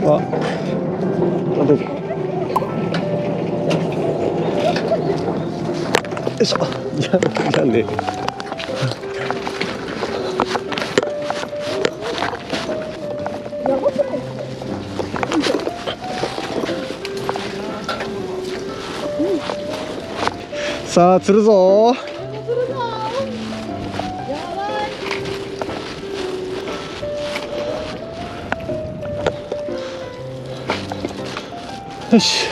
どうぞ。よいしょ。じゃあね。さあ釣るぞ。よし。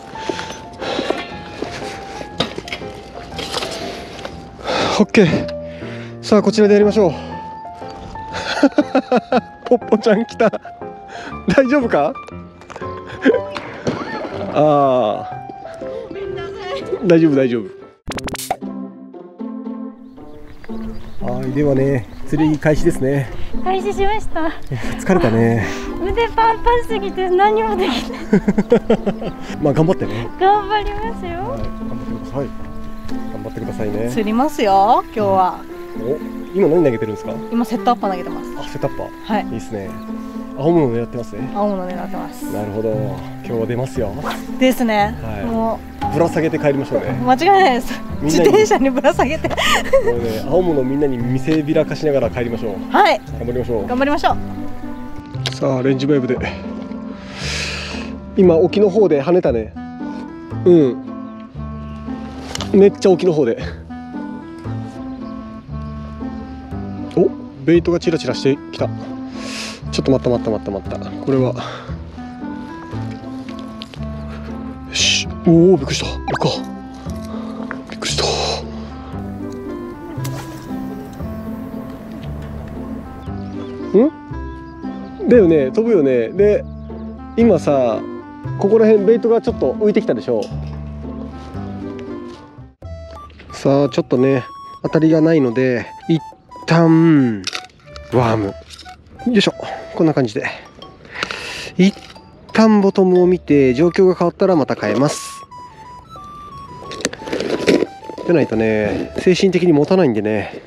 オッケー。さあこちらでやりましょう。ポッポちゃん来た。大丈夫か？ああ。大丈夫大丈夫。はい、ではね、釣り開始ですね。 開始しました。 疲れたね。 腕パンパンすぎて何もできない。 まあ頑張ってね。 頑張りますよ。 はい、頑張ってください。頑張ってくださいね。 釣りますよ、今日は。 お、今何投げてるんですか？ 今セットアッパー投げてます。 あ、セットアッパー。 はい。 いいですね。青物狙ってますね。 青物狙ってます。 なるほど。今日は出ますよ。 ですね。 はい。 もうぶら下げて帰りましょうね。 間違いないです。自転車にぶら下げて。もうね、青物みんなに見せびらかしながら帰りましょう。 はい。 頑張りましょう。 頑張りましょう。 さあレンジウェーブで。今沖の方で跳ねたね。うん。めっちゃ沖の方で。お、ベイトがチラチラしてきた。ちょっと待った。これは。よし。おお、びっくりした。びっくりした。だよね、飛ぶよね。で、今さ、ここら辺ベイトがちょっと浮いてきたでしょ。さあ、ちょっとね、当たりがないので、一旦ワーム。よいしょ、こんな感じで。一旦ボトムを見て、状況が変わったらまた変えます。でないとね、精神的に持たないんでね。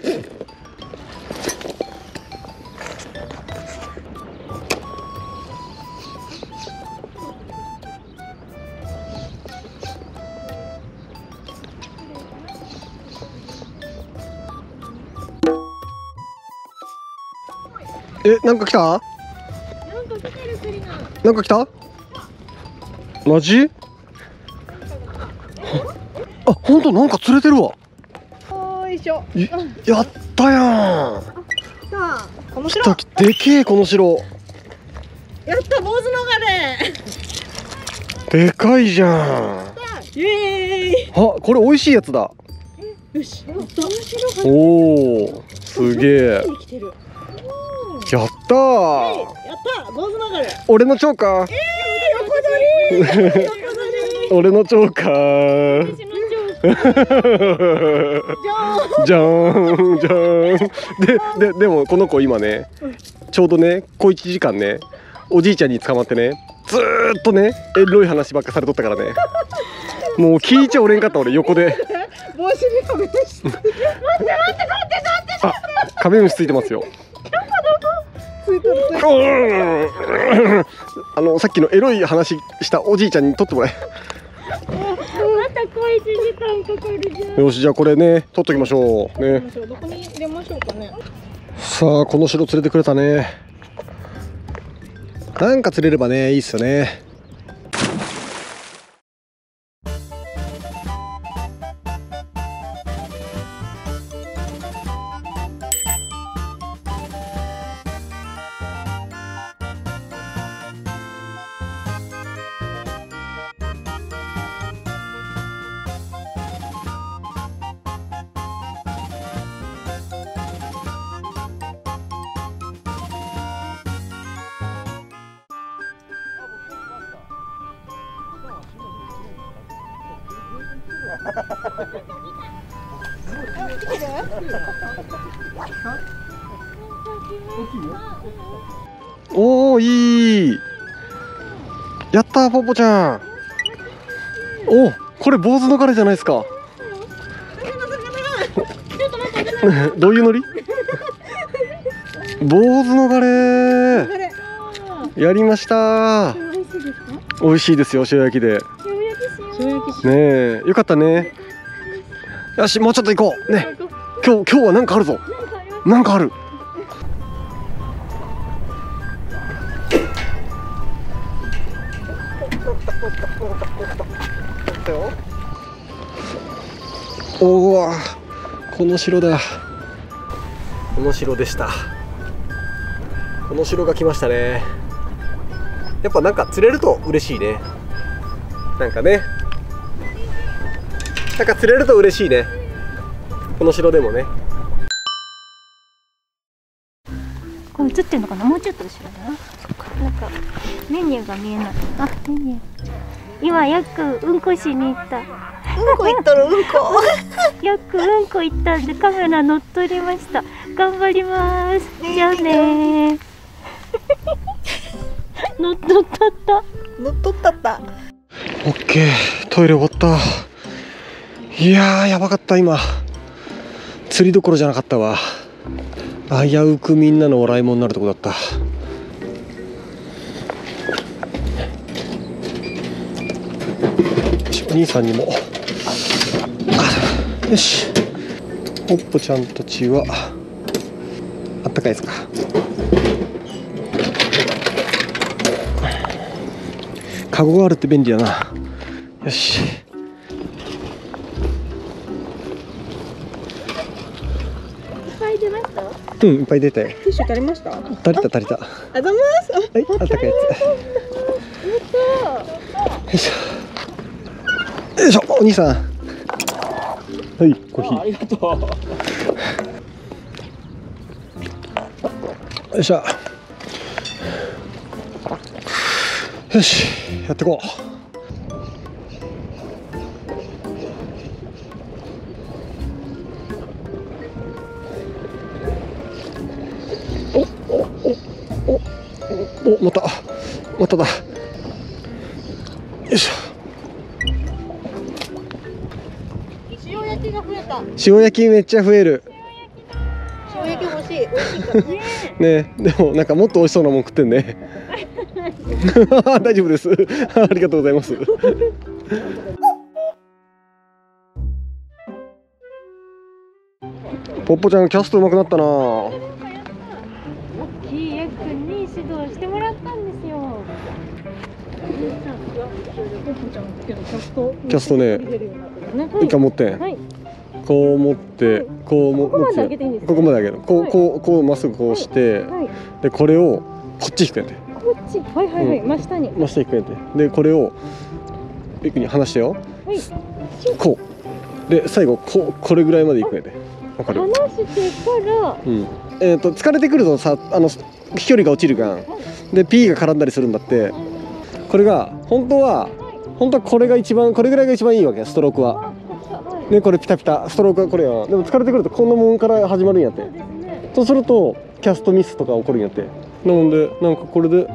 なんか来た？なんか来た？マジ？あ、本当なんか釣れてるわ。 よいしょ。 やったやん。 この城。 でけえこの城。 やった、坊主逃れ。でかいじゃん。 イエーイ。 あ、これ美味しいやつだ。 よし。 おお、すげえ。やったー。 やった、坊主流れ。 俺の超か。 横取り。 俺の超か。じゃーんじゃーん。でもこの子今ね、ちょうどね、小1時間ね、おじいちゃんに捕まってね、ずーっとね、エロい話ばっかされとったからね。もう聞いちゃおれんかった俺横で。 帽子にカメムシ。待って。 あ、カメムシついてますよ。さっきのエロい話したおじいちゃんに撮ってもらえ。 また小1時間かかるじゃん。 よし、じゃあこれね、撮っときましょうね。 どこに入れましょうかね。 さあ、この城連れてくれたね。なんか釣れればね、いいっすよね。おお、いい。やったー、ポポちゃん。お、これ坊主の彼じゃないですか。どういうノリ？坊主の彼。 やりました。 美味しいですか？ 美味しいですよ、塩焼きで。 塩焼きしよう。 ねえ、よかったね。よし、もうちょっと行こう。ね、今日はなんかあるぞ。なんかある。おお、この城だ。この城でした。この城が来ましたね。やっぱなんか釣れると嬉しいね。なんかね、なんか釣れると嬉しいね。この城でもね。 これ映ってんのかな？もうちょっと後ろだな。なんかメニューが見えない。あ、メニュー。今ヤックうんこしに行った。 うんこ行っとる、うんこ。 ヤックうんこ行ったんでカメラ乗っ取りました。頑張ります。じゃあねー。乗っ取った。 乗っとったった。 オッケー、トイレ終わった。いやー、やばかった今。釣りどころじゃなかったわ。危うくみんなの笑い物になるとこだった。お兄さんにも。よし。ポッポちゃんたちはあったかいですか。カゴがあるって便利だな。よし。 出ました？ うん、いっぱい出たよ。 ティッシュ足りました？ 足りた。 あざます。 はい、あったかいやつ。よいしょ。よいしょ、お兄さん。はい、コーヒー。 ありがとう。よいしょ。よし、やってこう。お、まただ。よいしょ。 塩焼きが増えた。 塩焼きめっちゃ増える。 塩焼き欲しい。美味しいからね。 ね、でもなんかもっと美味しそうなもん食ってんね。大丈夫です。ありがとうございます。ポッポちゃんキャスト上手くなったな。 大きいヤックに指導してもらったんですよ。 キャストね、一回持ってん。 はい。 こう持って、こう持ここまでって上げていいんですか？ ここまで上げる。こうまっすぐこうして、 はい。 でこれをこっち引くんやて。 こっち。はいはいはい。真下に。 真下引くんやて。でこれを一気に離してよ。 はい。 こうで最後これぐらいまでいくんやて。わかる？ 離してからうん。疲れてくるとさ、飛距離が落ちるがん。で P が絡んだりするんだって。これが本当はこれぐらいが一番いいわけ、ストロークは。ね、これピタピタストロークはこれや。でも疲れてくるとこんなもんから始まるんやって。そうするとキャストミスとか起こるんやって。なのでなんかこれで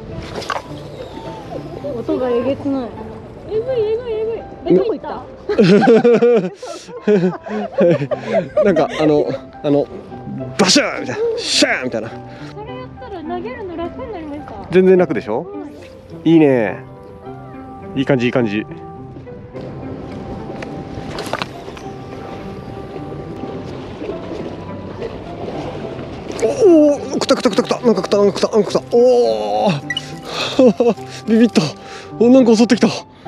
音がえげつない。えぐい。どこ行った？ なんかバシャーみたいな、シャーみたいな。 それやったら投げるの楽になりました。 全然楽でしょ。いいね。いい感じ。おお、くた。なんか来た。おお。ビビった。なんか襲ってきた。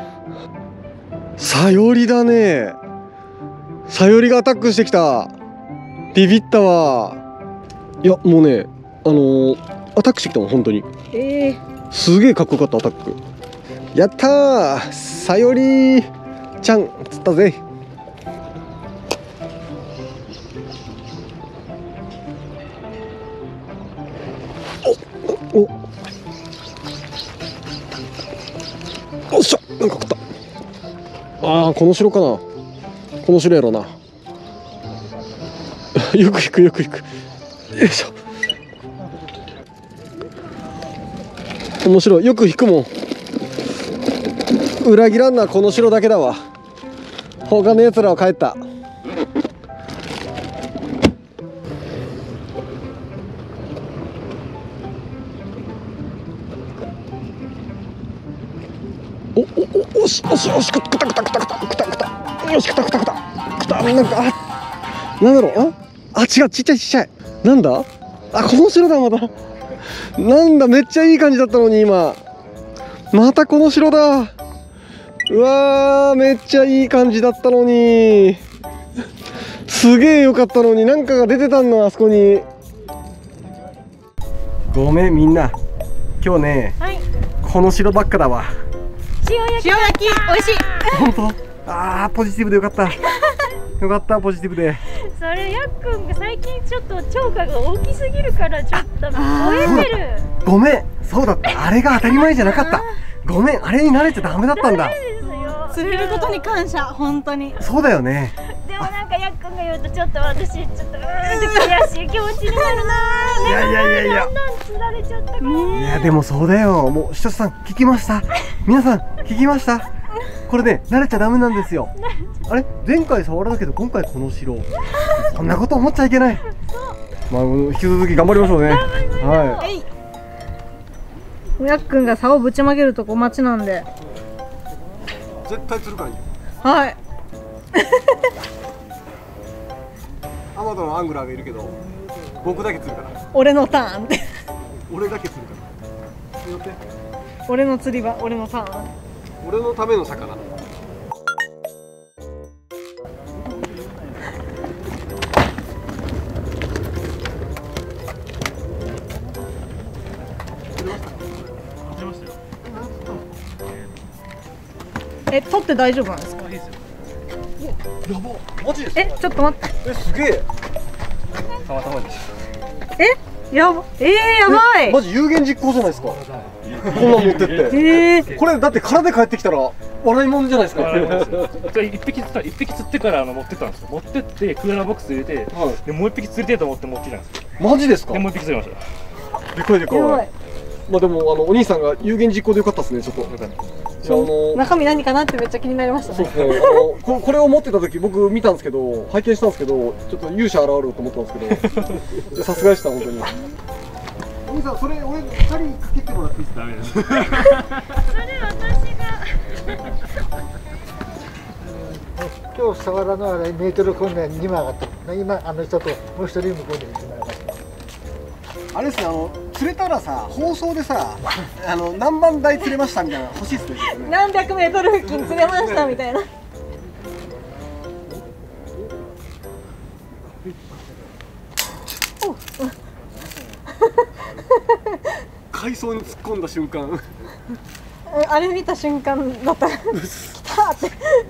サヨリだね。サヨリがアタックしてきた。ビビったわ。いやもうね、アタックしてきたもん本当に。すげえかっこよかったアタック。やったー、サヨリちゃん釣ったぜ。おっしゃ、なんか食った。ああ、この城かな。この城やろうな。よく引く。よいしょ。面白い。よく引くもん。裏切らんのはこの城だけだわ。他のやつらは帰った。 おしくたくたよしくたなんかなんだろう違うちっちゃいなんだこの城だまたなんだめっちゃいい感じだったのに今またこの城だうわーめっちゃいい感じだったのにすげえ良かったのになんかが出てたんだあそこにごめんみんな今日ね、はい、この城ばっかだわ塩焼き美味しい本当ポジティブでよかったよかったポジティブでそれやっくんが最近ちょっと超過が大きすぎるからちょっと燃えてるごめんそうだったあれが当たり前じゃなかったごめんあれに慣れちゃダメだったんだ釣れることに感謝本当にそうだよねでもなんかやっくんが言うとちょっと私ちょっと悔しい気持ちになるな。いやだんだん釣られちゃったから。 いやでもそうだよもう視聴者さん聞きました皆さん聞きましたこれね慣れちゃダメなんですよあれ前回触らだけど今回この城そんなこと思っちゃいけないまあ引き続き頑張りましょうねはいやっくんが竿をぶちまげるとこ待ちなんで絶対釣るからいいよはいアマゾンのアングラーがいるけど僕だけ釣るから俺のターンって俺だけ釣るからよって俺の釣り場俺のターン俺のための魚取って大丈夫なんですかやばマジですかちょっと待ってすげえたまたまですやばいマジ有言実行じゃないですかこんなん持ってってこれだって空で帰ってきたら笑い物じゃないですか一匹釣ってから持ってったんですよ持ってってクーラーボックス入れて、でもう一匹釣りたいと思って持ってきたんですよマジですかでもう一匹釣りましたでかいでかいまあでもお兄さんが有言実行でよかったですねちょっと中身何かなってめっちゃ気になりましたね。 そうですね。これを持ってた時僕見たんですけど拝見したんですけどちょっと勇者現ると思ったんですけどさすがでした本当に。お兄さんそれ俺チャリかけてもらっていいですか。ダメです。それ私が。今日触らのあれメートル訓練2枚上がった。今人ともう一人向こうで1枚上がった。 あれですね釣れたらさ放送でさ何番台釣れましたみたいな欲しいですね。 何百メートル付近釣れましたみたいな。 海藻に突っ込んだ瞬間あれ見た瞬間だったら来たって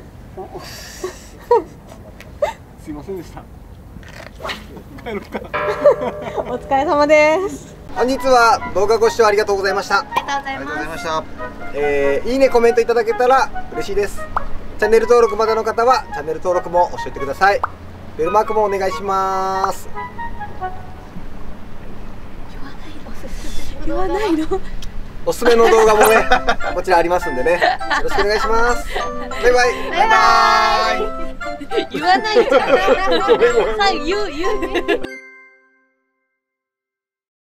すいませんでした。 お疲れ様です。 本日は動画ご視聴ありがとうございました。 ありがとうございました。 いいねコメントいただけたら嬉しいです。チャンネル登録まだの方はチャンネル登録も押しておいてください。ベルマークもお願いします。 言わないの。 おすすめの動画もねこちらありますんでねよろしくお願いします。バイバイ。バイバイ。 言わないじゃん。言う。